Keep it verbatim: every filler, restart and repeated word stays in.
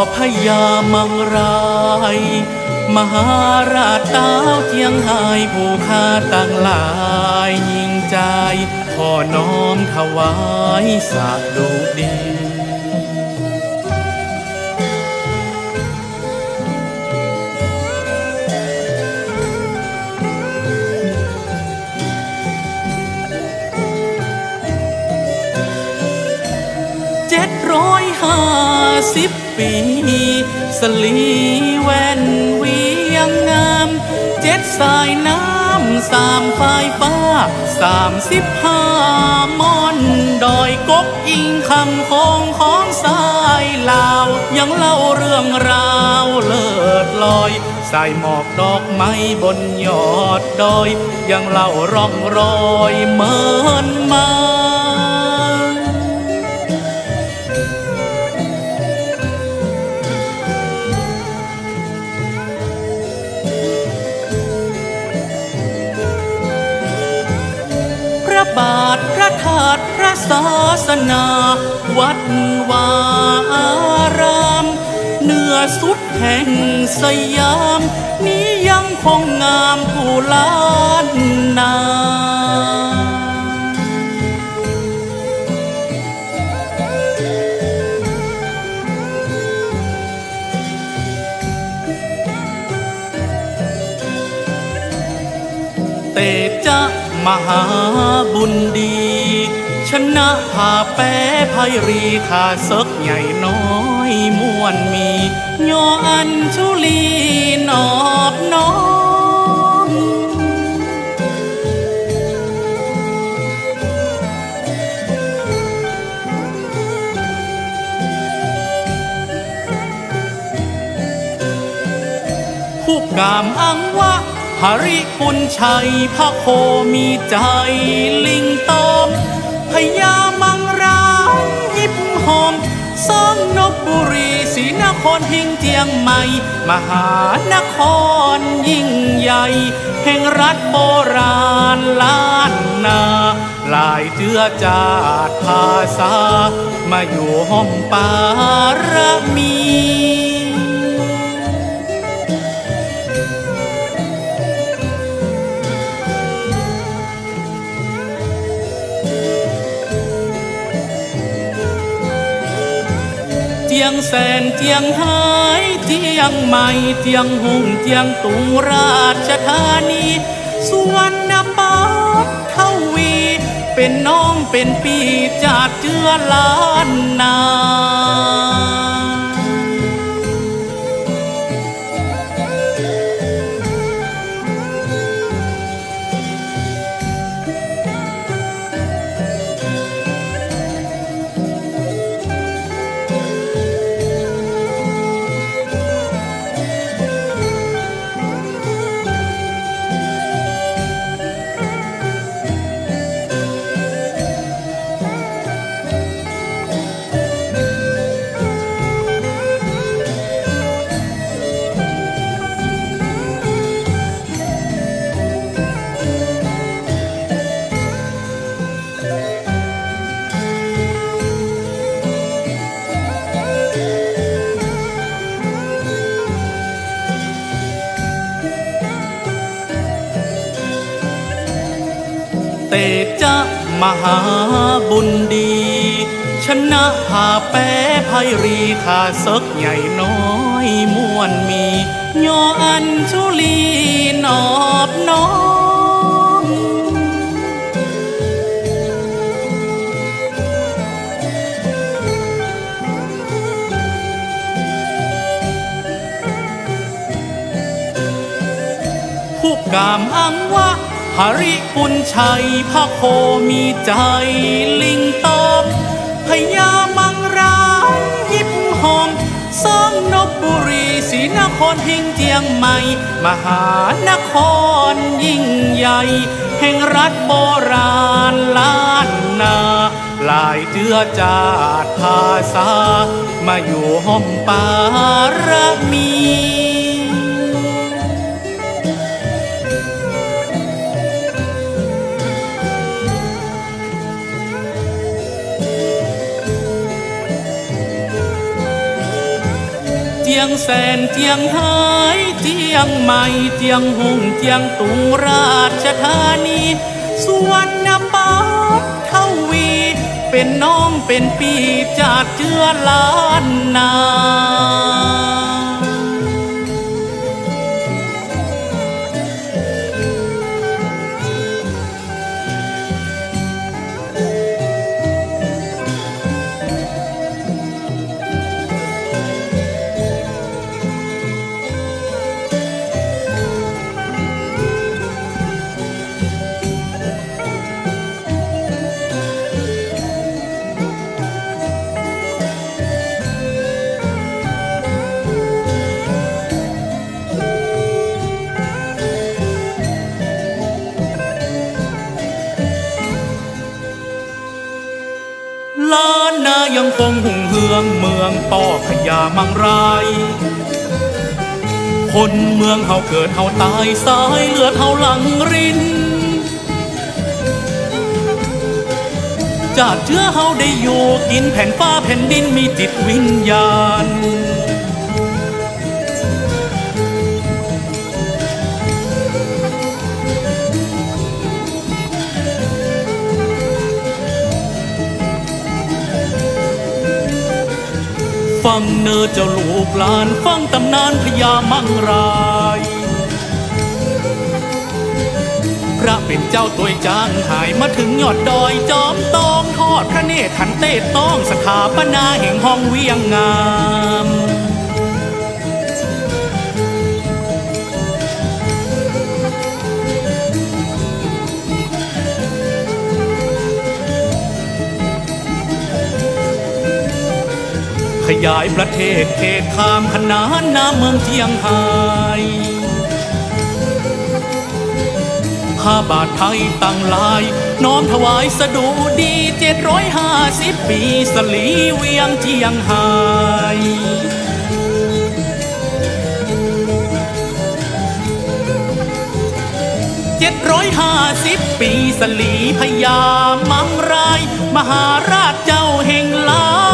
พญามังรายมหาราชเต้าเจียงไฮ้ผู้ข้าตั้งหลายยิ่งใจขอน้อมถวายสะดุดีเจ็ดร้อยห้าสิบปีสลีแว่นเวียงงามเจ็ดสายน้ำสามไฟฟ้าสามสิบห้ามอนดอยกกอิงคำคงของสายลาวยังเล่าเรื่องราวเลิศลอยใส่หมอกดอกไม้บนยอดดอยยังเล่าร่องรอยเมินมาพระบาทพระธาตุพระศาสนาวัดวาอารามเหนือสุดแห่งสยามนี้ยังคงงามผู้ล้านนาเตจะมหาบุญดีชนะพาแป้ไพรีขาศึกใหญ่น้อยม่วนมีย่ออัญชุลีนอบน้อมผู้กามอังวะหริปุญชัยพระโคมีใจลิงตอมพญามังรายยิบหอมสองนกบุรีศรีนครหิงเจียงใหม่มหานครยิ่งใหญ่แห่งรัฐโบราณล้านนาหลายเจือจาดภาษามาอยู่ห้อมปารมีเจียงแสนเจียงไฮ้เจียงใหม่เจียงหุ่งเจียงตุงราชธานีสุวรรณปัตถวีเป็นน้องเป็นปีจากเจือล้านนาเตจะมหาบุญดีชนะพาแป้ไพรีขาศึกใหญ่น้อยม่วนมีย่ออัญชุลีนอบน้อมผู้กามอังวะหริปุญชัยพระโคมีใจลิงตอมพญามังรายยิบหอมสองนกบุรีศรีนครหิงเจียงใหม่มหานครยิ่งใหญ่แห่งรัฐโบราณล้านนาหลายเจือจาดภาษามาอยู่ห้อมปารมีจียงแสนเจียงไฮ้เจียงใหม่เจียงหงเจียงตุงราชธานีสุวรรณปัตถ์ทวีเป็นน้องเป็นปีจากเจือล้านนาล้านนายังคงหุ่งเฮืองเมืองป่อพญามังรายคนเมืองเฮาเกิดเฮาตายสายเลือดเฮาหลังรินจากเชื้อเฮาได้อยู่กินแผ่นฟ้าแผ่นดินมีจิตวิญญาณฟังเนอเจ้าลูกหลานฟังตำนานพญามังรายพระเป็นเจ้าตัวจางหายมาถึงยอดดอยจอมตองทอดพระเนตรขันเต้ต้องสถาปนาแห่งห้องเวียงงามขยายประเทศเขตข้ามขนานน้ำเมืองเจียงไฮ้ข้าบาทไทยตั้งลายน้อมถวายสดุดีเจ็ดร้อยห้าสิบปีสลีเวียงเจียงไฮ้เจ็ดร้อยห้าสิบปีสลีพญามังรายมหาราชเจ้าแห่งลา